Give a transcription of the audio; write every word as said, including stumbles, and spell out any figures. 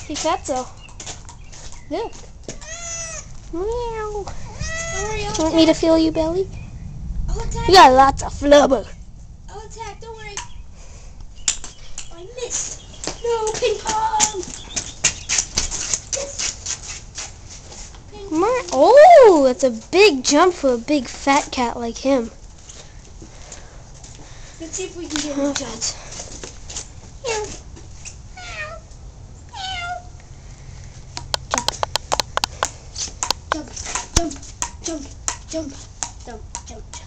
Hey, Fatso. Look. Meow. Want me to feel your belly? I'll attack. You got lots of flubber. I'll attack, don't worry. I missed. No, ping pong. Yes. Ping pong. Oh, that's a big jump for a big fat cat like him. Let's see if we can get him to jump. Jump, jump, jump, jump, jump, jump, jump.